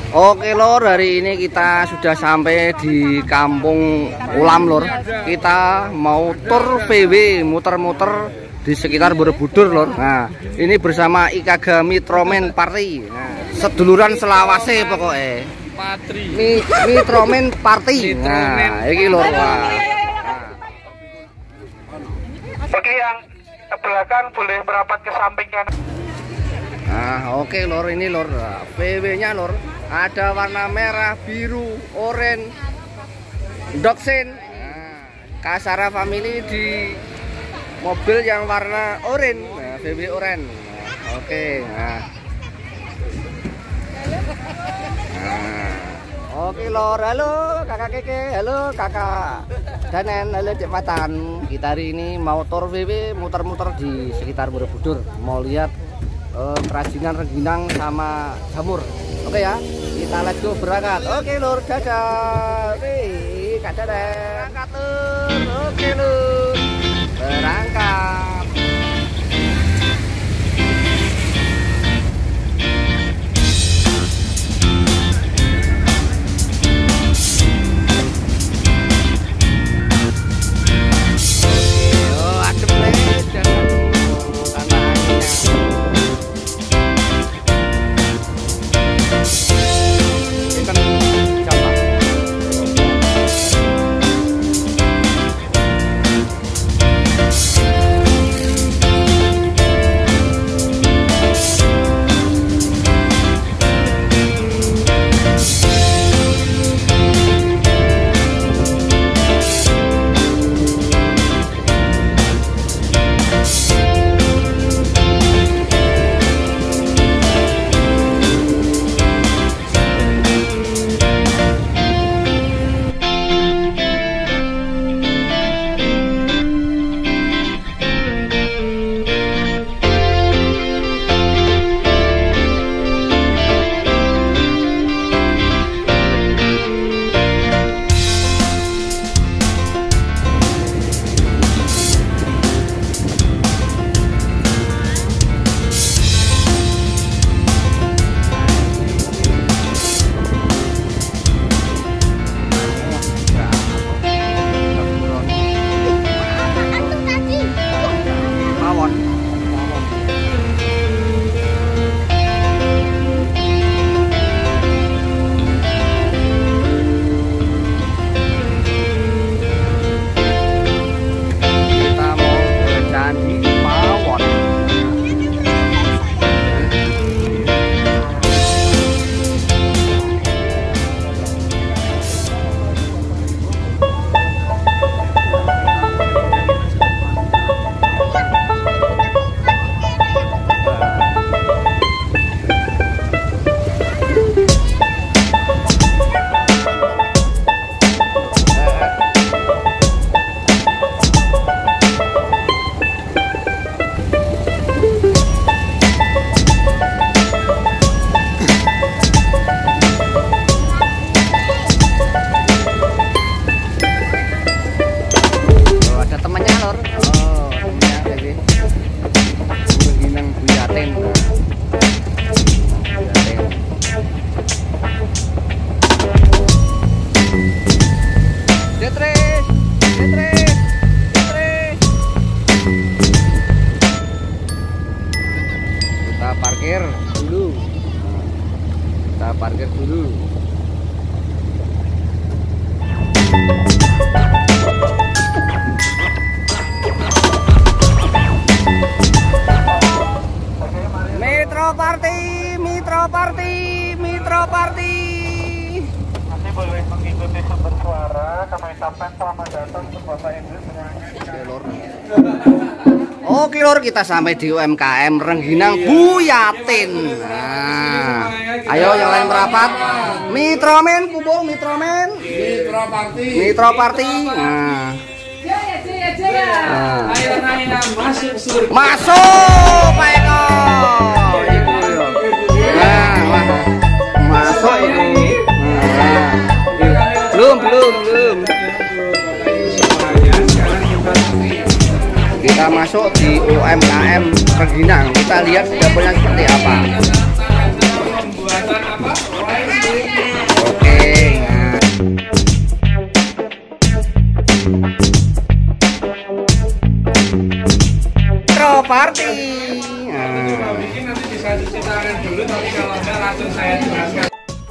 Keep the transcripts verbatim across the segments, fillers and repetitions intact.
Oke lor, hari ini kita sudah sampai di Kampung Ulam lor. Kita mau tur V W muter-muter di sekitar Borobudur lor. Nah, ini bersama Ikaga Mitromen Party. Nah, seduluran selawase pokoknya. Patri. Mi, Mitromen Party. Nah, ini lor. Wah. Oke, yang ke belakang boleh merapat ke samping kanan. Nah, oke okay, lor, ini lor V W-nya lor. Ada warna merah, biru, oranye, doksen. Nah, Kasara Family di mobil yang warna oranye. Nah, V W oranye. Nah, oke. Okay, nah. Nah, oke okay, lor, halo kakak Keke, halo kakak Danen, halo Cek Patan. Kita hari ini mau tur V W muter-muter di sekitar Borobudur. Mau lihat uh, kerajinan rengginang sama jamur. Oke ya, kita let's go berangkat. Oke lur, dadah. Oke, Kak Danen. Berangkat lur. Oke lur, berangkat. Parkir dulu, kita parkir dulu. Metro Party, Metro Party, Metro Party. Nanti boleh mengikuti sumber suara. Kami ucapkan selamat datang untuk Bapak Ibu semuanya. Oke lor, kita sampai di U M K M Rengginang Buyatin. Nah, ayo yang lain merapat. Mitromen, kubung Mitromen. Mitro Party. Mitro Party. Nah. Nah. Masuk surga. Masuk, Pak Eko. Nah, wah. Masuk ini. Nah. Belum, belum, belum. Kita masuk di U M K M Rengginang. Kita lihat dapurnya seperti apa. Pembuatan apa? saya jelaskan.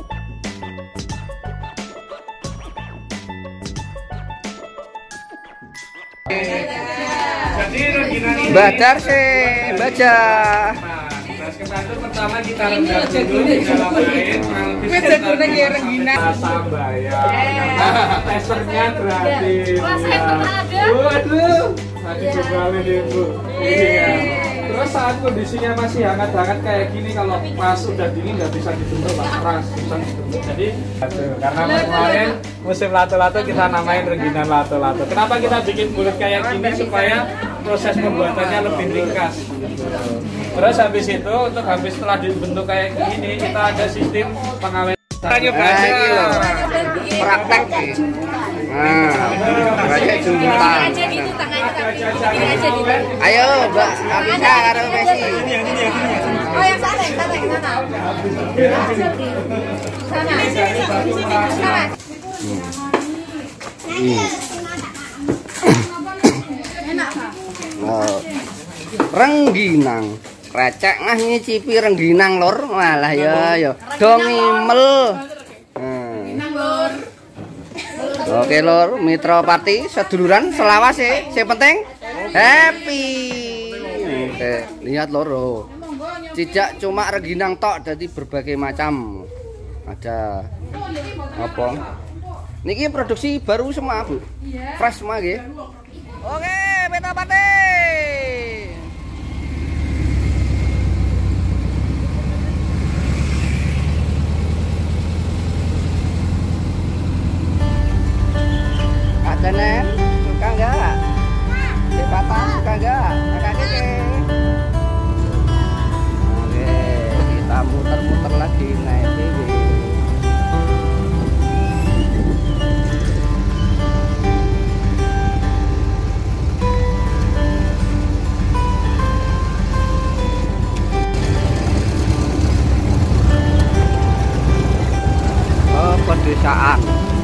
Jadi Regina ini Badar sih, baca. Nah, kesatu pertama kita rendam dulu di dalam air. Nanti kita Regina. Tambaya. Testernya gratis. Waduh, tadi kembali ibu. Iya. Terus saat kondisinya masih hangat-hangat kayak gini, kalau pas udah dingin nggak bisa dibentuk pak, keras, susah dibentuk. Jadi, aduh, karena kemarin musim lato-lato kita namain Regina lato-lato. Kenapa kita bikin bulat kayak gini supaya proses pembuatannya lebih ringkas. Terus habis itu untuk habis setelah dibentuk kayak gini kita ada sistem pengawetan. Ayo Praktek nih. Nah, kayak jumbutan. Ayo, Mbak Abisa karo Messi. Oh, yang sana, yang sana, yang sana. Sana. Sana. Enak, Pak. Oh. Rengginang. Recek ngah nyicipi rengginang lor. Malah ya ya. Dong imel. Rengginang lor. Oke lor, Mitra Party seduluran selawas sih, yang penting happy. Oke, lihat lor, oh. Tidak cuma rengginang tok, jadi berbagai macam. Ada apa? Niki produksi baru semua bu, fresh semua gitu. Oke, Mitra Party. Denen, suka enggak? Cepatan suka enggak? Kakak Keke. Oke, kita muter-muter lagi naik T V. Oh, pedesaan.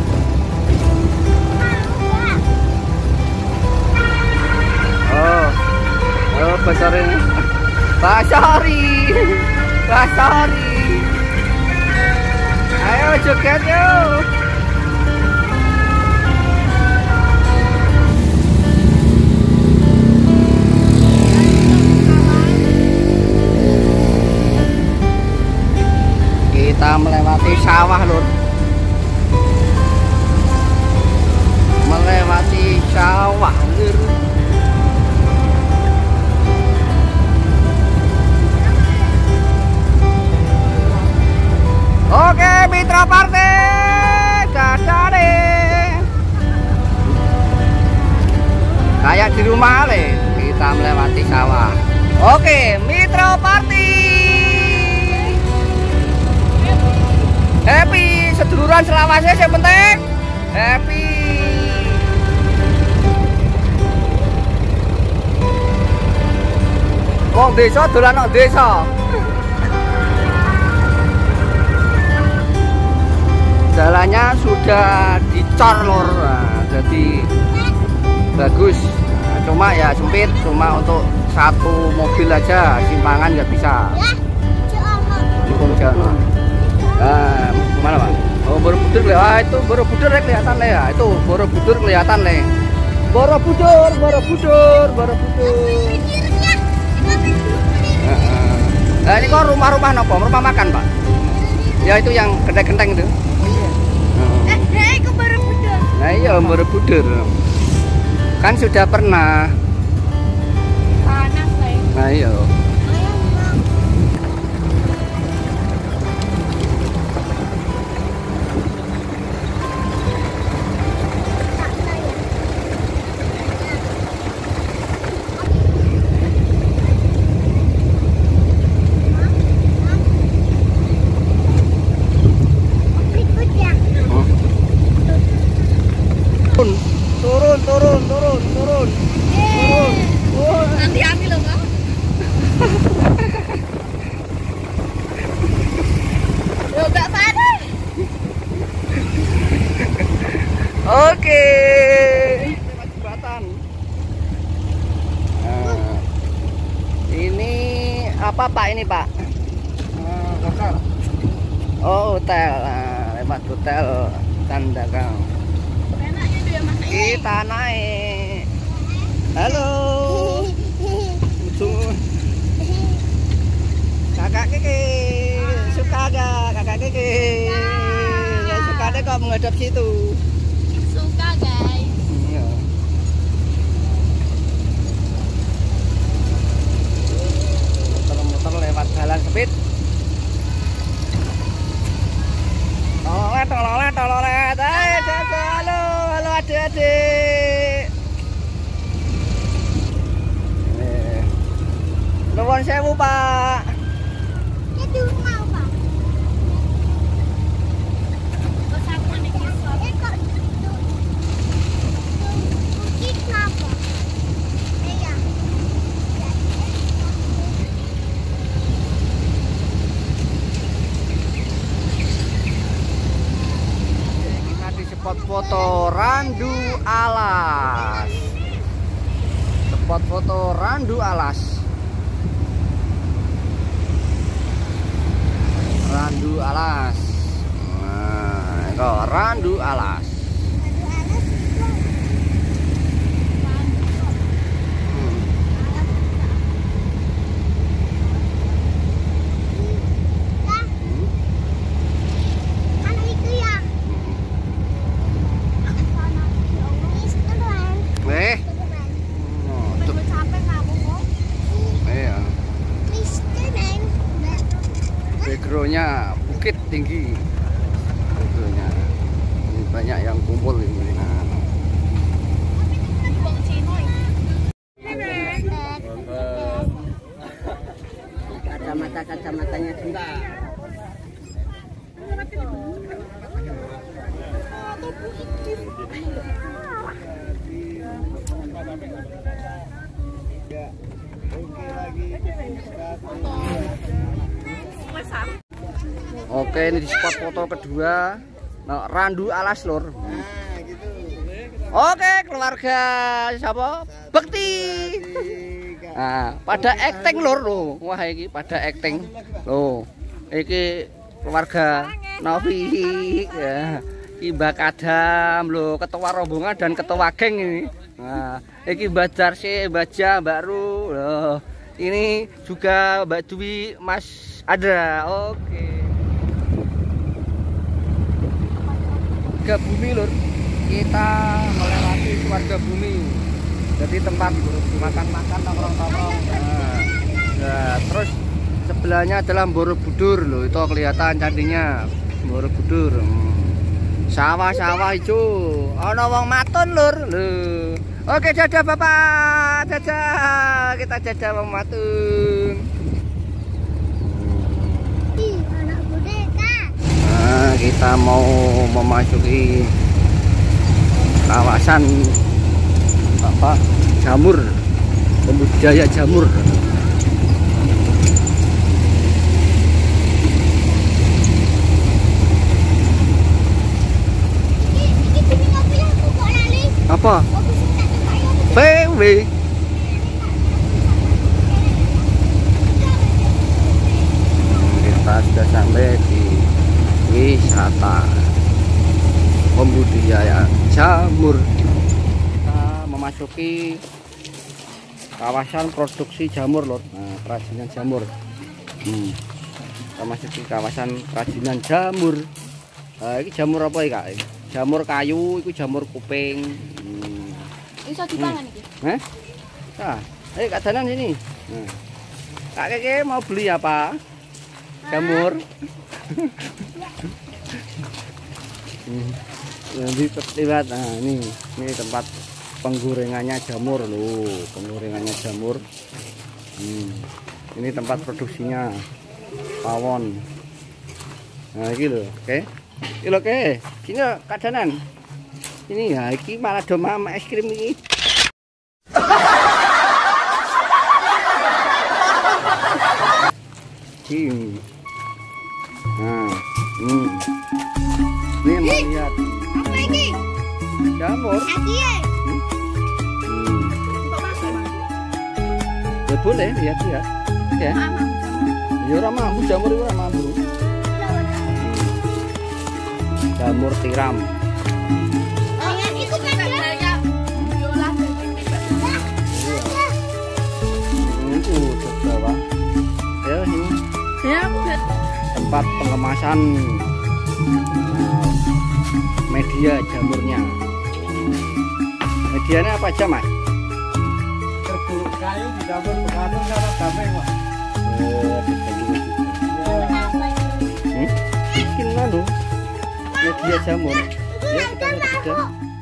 Oh, oh, besar ini. Basari, Basari. Ayo joget yuk. Kita melewati sawah lur. Melewati sawah lur. Oke, Mitra Party, gadane. Kayak di rumah le, kita melewati sawah. Oke, Mitra Party. Happy, seduluran selawasnya yang penting happy. Wong desa dolan nang desa. Jalannya sudah dicor lor, nah, jadi bagus. Nah, cuma ya sempit, cuma untuk satu mobil aja, simpangan nggak bisa. Dukung jalan. Nah, mana pak? Oh Borobudur, ah itu Borobudur kelihatan le ya, itu Borobudur kelihatan le. Borobudur, Borobudur, Borobudur. Nah ini kok rumah-rumah nopo, rumah makan pak? Ya itu yang genteng-genteng itu. Nah iya Borobudur kan sudah pernah. Panas lah. Nah iya. Turun, turun, turun, turun, turun, turun. Hati-hati loh Bang. Loh gak panas. Oke. Jembatan. Nah, ini apa Pak ini Pak? Dasar. hotel. Nah, lewat hotel Tandakang. Enaknya itu ya Mas. Kita naik. Halo. Ujung. Kakak Kiki, suka gak kakak Kiki? Ya, suka deh kok menghadap situ. Suka guys. Iya. Muter-muter lewat jalan sempit. Tololet, tololet, tololet. Ayo, jaga. Halo, halo adik-adik. Eh, nuwun sewu, Pak. Itu mau Pak. Kok sama nih kisah? Eh kok Kiki kenapa? Iya. Kita di spot foto Randu Alas. Spot foto Randu Alas. Randu Alas. Nah, itu Randu Alas. Hmm. Anu itu ya. Eh, Udah capek kamu kok. iya. Kristen. Backgroundnya bukit tinggi. Backgroundnya ini banyak yang kumpul ini. Nah, Bang Cino ini. kacamata kacamatanya juga. Oke, ini di spot foto kedua. Nah, Randu Alas lur. Oke, keluarga siapa? Bekti. Nah, pada acting lur loh. Wah, iki pada acting. Loh, iki keluarga Novi ya. Mbak Kadam loh, ketua rombongan dan ketua geng ini. Nah, iki Mbak Jarsi, Mbak Ja, Mbak Ru loh. Ini juga Mbak Dwi, Mas Adra. Oke. Warga Bumi lur, kita melewati Warga Bumi, jadi tempat makan-makan nongkrong-nongkrong. Nah, nah, terus sebelahnya adalah Borobudur loh, itu kelihatan candinya Borobudur. Hmm. Sawah-sawah hijau, ono wong matun lur. Loh. Oke, dadah Bapak, dadah, kita dadah wong matun. Nah, kita mau memasuki kawasan apa jamur, pembudidaya jamur. Apa? B W. Kita sudah sampai di wisata pembudidaya jamur. Kita memasuki kawasan produksi jamur lor. Nah, kerajinan jamur. Hmm. Kita memasuki kawasan kerajinan jamur. Nah, ini jamur apa ya kak? Jamur kayu, itu jamur kuping. Hmm. Bisa dipangan iki. Eh? Nah, ayo Kak Danan sini. Nah. Kak Keke mau beli apa? Jamur. Hmm. Nanti terlihat. Nah, ini ini tempat penggorengannya jamur loh, penggorengannya jamur. Hmm. Ini tempat produksinya pawon. Nah, ini loh, oke. Ini loh, oke. Sini loh, Kak Danan. Ini ya, ini malah domam es krim ini. Ini. Nah, ini. Ini mau lihat. Apa ini? Jamur. Hadiah. Hmm. Hmm. Ya boleh lihat-lihat. Ya. Ya ora mampu jamur itu ora mampu. jamur tiram. Pengen ikut aja. Itu coba Pak. Ya ini Ya, aku lihat. tempat pengemasan nah, media jamurnya. Medianya apa aja Mas? Kerbau kayu dicampur pengatur sama gampang Pak. Eh, dibagi. Hmm? Bikin anu media jamur. Ya kita lihat juga.